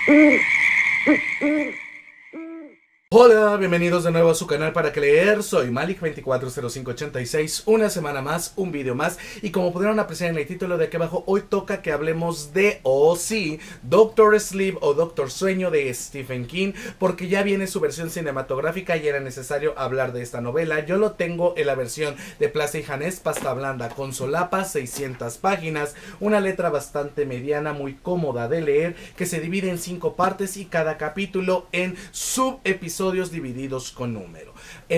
Hola, bienvenidos de nuevo a su canal para que leer. Soy Malik240586, una semana más, un video más. Y como pudieron apreciar en el título de aquí abajo, hoy toca que hablemos de, sí, Doctor Sleep o Doctor Sueño de Stephen King, porque ya viene su versión cinematográfica y era necesario hablar de esta novela. Yo lo tengo en la versión de Plaza y Janés, pasta blanda con solapa, 600 páginas, una letra bastante mediana, muy cómoda de leer, que se divide en 5 partes y cada capítulo en subepisodios divididos con número.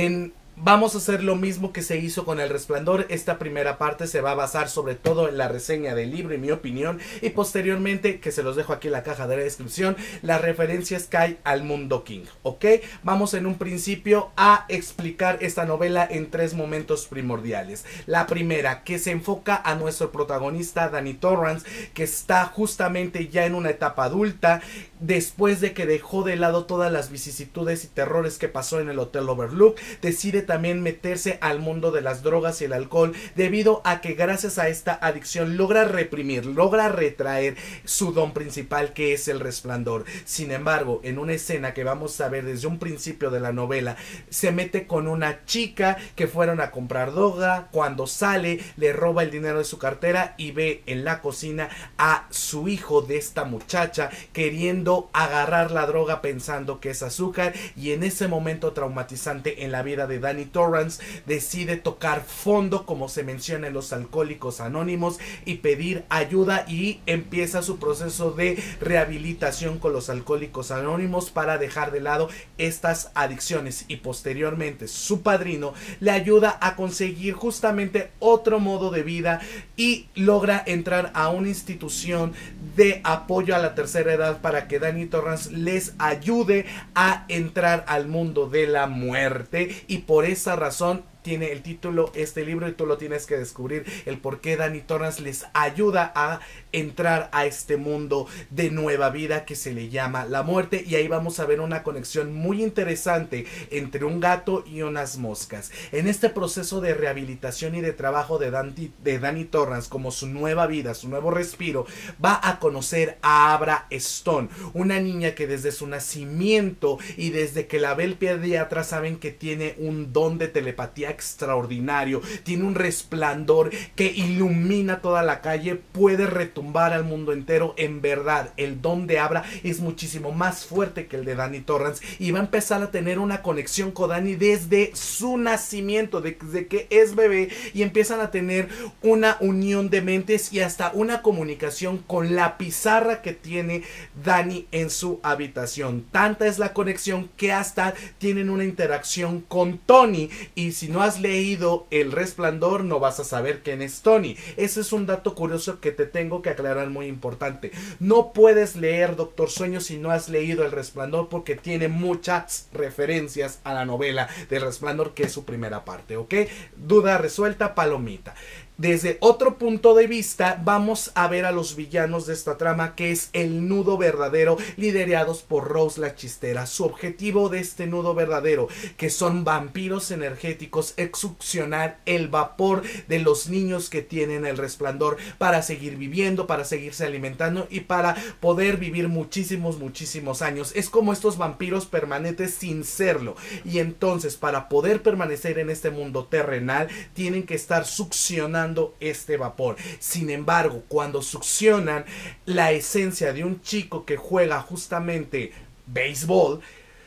Vamos a hacer lo mismo que se hizo con El Resplandor. Esta primera parte se va a basar sobre todo en la reseña del libro y mi opinión, y posteriormente, que se los dejo aquí en la caja de la descripción, las referencias que hay al mundo King, ¿ok? Vamos en un principio a explicar esta novela en 3 momentos primordiales. La primera, que se enfoca a nuestro protagonista Danny Torrance, que está justamente ya en una etapa adulta, después de que dejó de lado todas las vicisitudes y terrores que pasó en el Hotel Overlook. Decide también meterse al mundo de las drogas y el alcohol, debido a que gracias a esta adicción logra reprimir, logra retraer su don principal, que es el resplandor. Sin embargo, en una escena que vamos a ver desde un principio de la novela, se mete con una chica que fueron a comprar droga. Cuando sale, le roba el dinero de su cartera y ve en la cocina a su hijo de esta muchacha queriendo agarrar la droga pensando que es azúcar, y en ese momento traumatizante en la vida de Danny Torrance decide tocar fondo, como se menciona en los Alcohólicos Anónimos, y pedir ayuda, y empieza su proceso de rehabilitación con los Alcohólicos Anónimos para dejar de lado estas adicciones, y posteriormente su padrino le ayuda a conseguir justamente otro modo de vida y logra entrar a una institución de apoyo a la tercera edad para que Danny Torrance les ayude a entrar al mundo de la muerte, y por esa razón tiene el título este libro, y tú lo tienes que descubrir, el por qué Danny Torrance les ayuda a entrar a este mundo de nueva vida que se le llama la muerte. Y ahí vamos a ver una conexión muy interesante entre un gato y unas moscas. En este proceso de rehabilitación y de trabajo de Danny Torrance como su nueva vida, su nuevo respiro, va a conocer a Abra Stone, una niña que desde su nacimiento y desde que la ve el pediatra saben que tiene un don de telepatía extraordinario, tiene un resplandor que ilumina toda la calle, puede retumbar al mundo entero. En verdad, el don de Abra es muchísimo más fuerte que el de Danny Torrance, y va a empezar a tener una conexión con Danny desde su nacimiento, desde que es bebé, y empiezan a tener una unión de mentes y hasta una comunicación con la pizarra que tiene Danny en su habitación. Tanta es la conexión que hasta tienen una interacción con Tony, y si no has leído El Resplandor no vas a saber quién es Tony. Ese es un dato curioso que te tengo que aclarar, muy importante. No puedes leer Doctor Sueño si no has leído El Resplandor, porque tiene muchas referencias a la novela del Resplandor, que es su primera parte, ¿ok? Duda resuelta, palomita. Desde otro punto de vista vamos a ver a los villanos de esta trama, que es el nudo verdadero, liderados por Rose la Chistera. Su objetivo de este nudo verdadero, que son vampiros energéticos, es succionar el vapor de los niños que tienen el resplandor para seguir viviendo, para seguirse alimentando y para poder vivir muchísimos años. Es como estos vampiros permanentes sin serlo, y entonces para poder permanecer en este mundo terrenal tienen que estar succionando este vapor. Sin embargo, cuando succionan la esencia de un chico que juega justamente béisbol,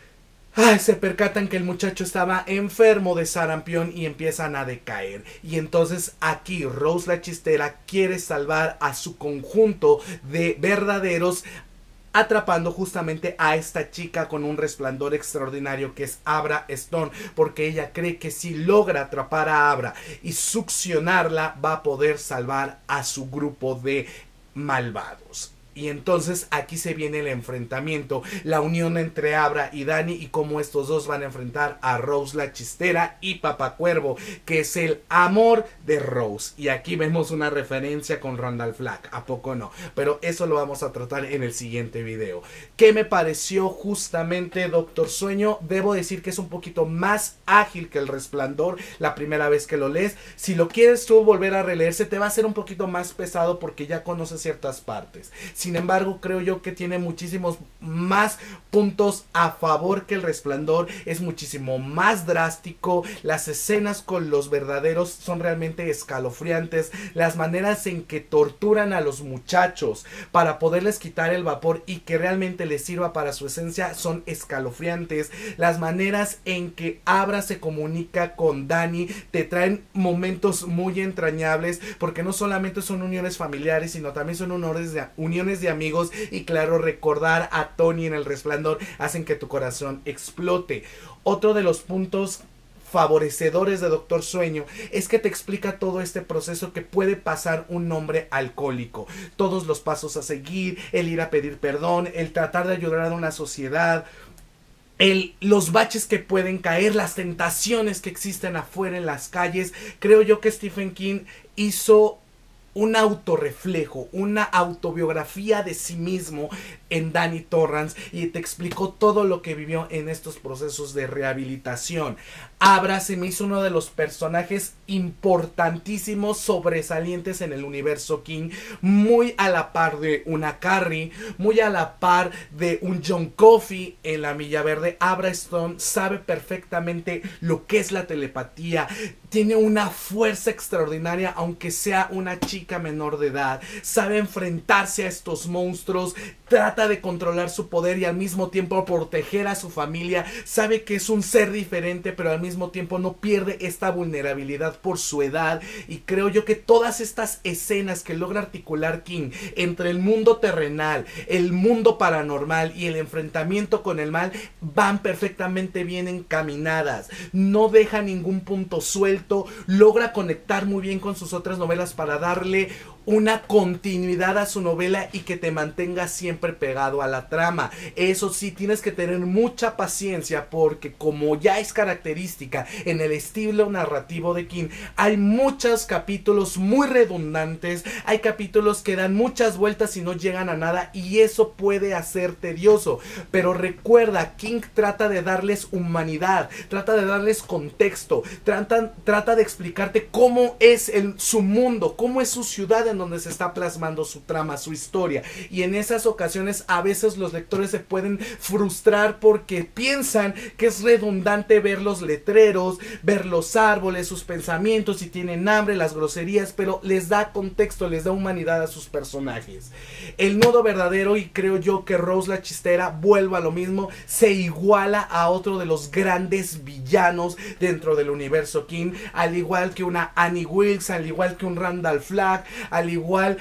se percatan que el muchacho estaba enfermo de sarampión y empiezan a decaer. Y entonces aquí Rose la Chistera quiere salvar a su conjunto de verdaderos, atrapando justamente a esta chica con un resplandor extraordinario, que es Abra Stone, porque ella cree que si logra atrapar a Abra y succionarla va a poder salvar a su grupo de malvados. Y entonces aquí se viene el enfrentamiento, la unión entre Abra y Danny, y cómo estos dos van a enfrentar a Rose la Chistera y Papá Cuervo, que es el amor de Rose. Y aquí vemos una referencia con Randall Flagg, ¿a poco no? Pero eso lo vamos a tratar en el siguiente video. ¿Qué me pareció justamente Doctor Sueño? Debo decir que es un poquito más ágil que El Resplandor la primera vez que lo lees. Si lo quieres tú volver a releerse, te va a ser un poquito más pesado porque ya conoces ciertas partes. Sin sin embargo creo yo que tiene muchísimos más puntos a favor que El Resplandor. Es muchísimo más drástico, las escenas con los verdaderos son realmente escalofriantes, las maneras en que torturan a los muchachos para poderles quitar el vapor y que realmente les sirva para su esencia son escalofriantes, las maneras en que Abra se comunica con Dani te traen momentos muy entrañables, porque no solamente son uniones familiares, sino también son uniones de amigos, y claro, recordar a Tony en El Resplandor hacen que tu corazón explote. Otro de los puntos favorecedores de Doctor Sueño es que te explica todo este proceso que puede pasar un hombre alcohólico, todos los pasos a seguir, el ir a pedir perdón, el tratar de ayudar a una sociedad, los baches que pueden caer, las tentaciones que existen afuera en las calles. Creo yo que Stephen King hizo un autorreflejo, una autobiografía de sí mismo en Danny Torrance, y te explicó todo lo que vivió en estos procesos de rehabilitación. Abra se me hizo uno de los personajes importantísimos, sobresalientes en el universo King, muy a la par de una Carrie, muy a la par de un John Coffey en La Milla Verde. Abra Stone sabe perfectamente lo que es la telepatía, tiene una fuerza extraordinaria, aunque sea una chica menor de edad, sabe enfrentarse a estos monstruos, trata de controlar su poder y al mismo tiempo proteger a su familia, sabe que es un ser diferente, pero al mismo tiempo no pierde esta vulnerabilidad por su edad. Y creo yo que todas estas escenas que logra articular King entre el mundo terrenal, el mundo paranormal y el enfrentamiento con el mal van perfectamente bien encaminadas, no deja ningún punto suelto, logra conectar muy bien con sus otras novelas para darle una continuidad a su novela y que te mantenga siempre pegado a la trama. Eso sí, tienes que tener mucha paciencia, porque como ya es característica en el estilo narrativo de King, hay muchos capítulos muy redundantes, hay capítulos que dan muchas vueltas y no llegan a nada, y eso puede hacer tedioso. Pero recuerda, King trata de darles humanidad, trata de darles contexto, trata de explicarte cómo es su mundo, cómo es su ciudad en donde se está plasmando su trama, su historia. Y en esas ocasiones a veces los lectores se pueden frustrar porque piensan que es redundante ver los letreros, ver los árboles, sus pensamientos, si tienen hambre, las groserías, pero les da contexto, les da humanidad a sus personajes. El nudo verdadero, y creo yo que Rose la Chistera, vuelvo a lo mismo, se iguala a otro de los grandes villanos dentro del universo King, al igual que una Annie Wilkes, al igual que un Randall Flagg, al igual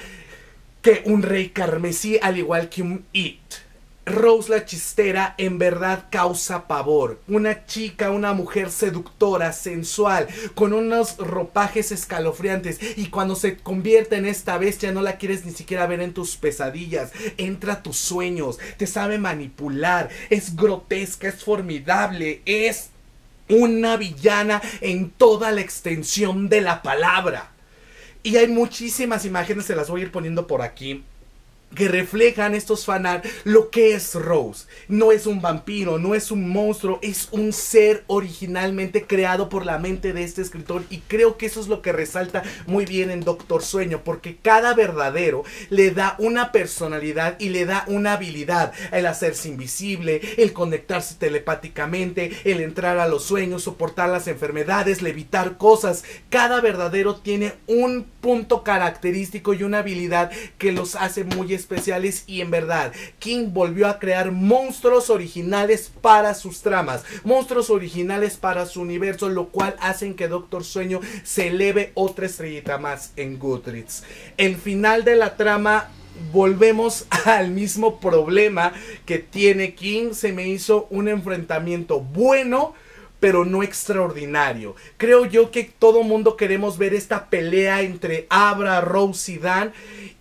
que un Rey Carmesí, al igual que un It. Rose la Chistera en verdad causa pavor. Una chica, una mujer seductora, sensual, con unos ropajes escalofriantes, y cuando se convierte en esta bestia no la quieres ni siquiera ver en tus pesadillas. Entra a tus sueños, te sabe manipular, es grotesca, es formidable, es una villana en toda la extensión de la palabra. Y hay muchísimas imágenes, se las voy a ir poniendo por aquí, que reflejan estos fanart lo que es Rose. No es un vampiro, no es un monstruo, es un ser originalmente creado por la mente de este escritor, y creo que eso es lo que resalta muy bien en Doctor Sueño, porque cada verdadero le da una personalidad y le da una habilidad: el hacerse invisible, el conectarse telepáticamente, el entrar a los sueños, soportar las enfermedades, levitar cosas. Cada verdadero tiene un punto característico y una habilidad que los hace muy especiales, y en verdad King volvió a crear monstruos originales para sus tramas, monstruos originales para su universo, lo cual hacen que Doctor Sueño se eleve otra estrellita más en Goodreads. El final de la trama, volvemos al mismo problema que tiene King. Se me hizo un enfrentamiento bueno, pero no extraordinario. Creo yo que todo mundo queremos ver esta pelea entre Abra, Rose y Dan,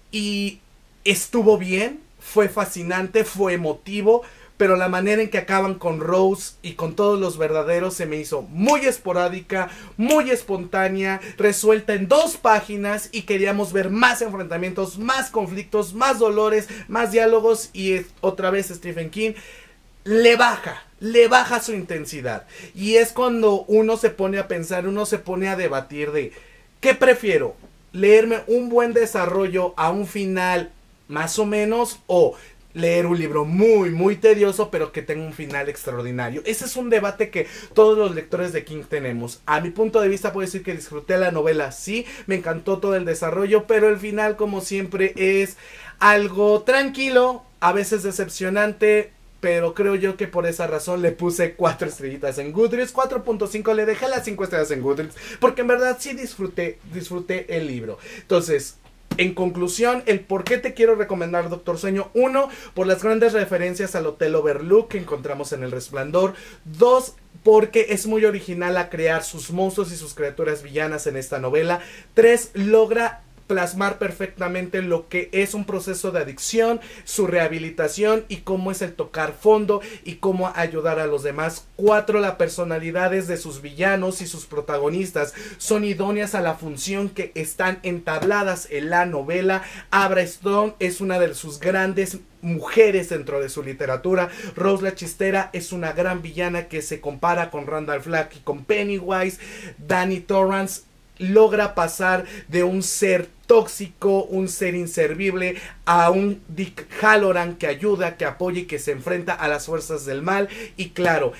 y estuvo bien, fue fascinante, fue emotivo, pero la manera en que acaban con Rose y con todos los verdaderos se me hizo muy esporádica, muy espontánea, resuelta en 2 páginas, y queríamos ver más enfrentamientos, más conflictos, más dolores, más diálogos, y otra vez Stephen King le baja su intensidad. Y es cuando uno se pone a pensar, uno se pone a debatir de ¿qué prefiero? ¿Leerme un buen desarrollo a un final más o menos, o leer un libro muy tedioso pero que tenga un final extraordinario. Ese es un debate que todos los lectores de King tenemos. A mi punto de vista puedo decir que disfruté la novela, sí, me encantó todo el desarrollo, pero el final, como siempre, es algo tranquilo, a veces decepcionante, pero creo yo que por esa razón le puse 4 estrellitas en Goodreads. 4.5, le dejé las 5 estrellas en Goodreads porque en verdad sí disfruté el libro. Entonces, en conclusión, el por qué te quiero recomendar Doctor Sueño: 1, por las grandes referencias al Hotel Overlook que encontramos en El Resplandor. 2, porque es muy original a crear sus monstruos y sus criaturas villanas en esta novela. 3, logra plasmar perfectamente lo que es un proceso de adicción, su rehabilitación y cómo es el tocar fondo y cómo ayudar a los demás. 4, las personalidades de sus villanos y sus protagonistas son idóneas a la función que están entabladas en la novela. Abra Stone es una de sus grandes mujeres dentro de su literatura. Rose la Chistera es una gran villana que se compara con Randall Flagg y con Pennywise. Danny Torrance logra pasar de un ser tóxico, un ser inservible, a un Dick Halloran que ayuda, que apoya y que se enfrenta a las fuerzas del mal. Y claro,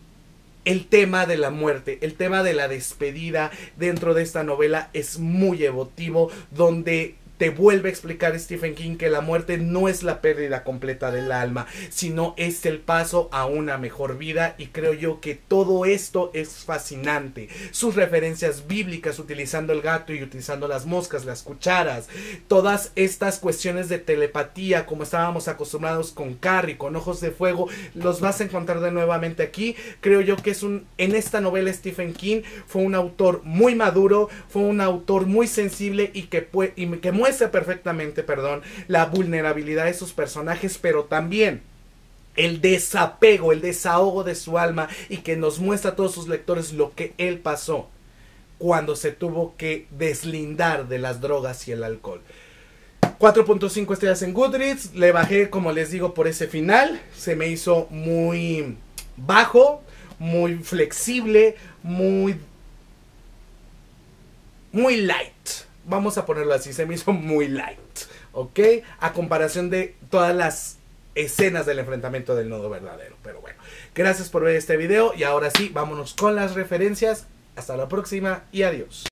el tema de la muerte, el tema de la despedida dentro de esta novela es muy emotivo, donde te vuelve a explicar Stephen King que la muerte no es la pérdida completa del alma, sino es el paso a una mejor vida. Y creo yo que todo esto es fascinante. Sus referencias bíblicas, utilizando el gato y utilizando las moscas, las cucharas, todas estas cuestiones de telepatía, como estábamos acostumbrados con Carrie, con Ojos de Fuego, los vas a encontrar de nuevamente aquí. Creo yo que en esta novela Stephen King fue un autor muy maduro, fue un autor muy sensible y que muestra perfectamente, la vulnerabilidad de sus personajes, pero también el desapego, el desahogo de su alma, y que nos muestra a todos sus lectores lo que él pasó cuando se tuvo que deslindar de las drogas y el alcohol. 4.5 estrellas en Goodreads. Le bajé, como les digo, por ese final. Se me hizo muy bajo, muy flexible, muy light. Vamos a ponerlo así, se me hizo muy light, ¿ok? A comparación de todas las escenas del enfrentamiento del nodo verdadero. Pero bueno, gracias por ver este video y ahora sí, vámonos con las referencias. Hasta la próxima y adiós.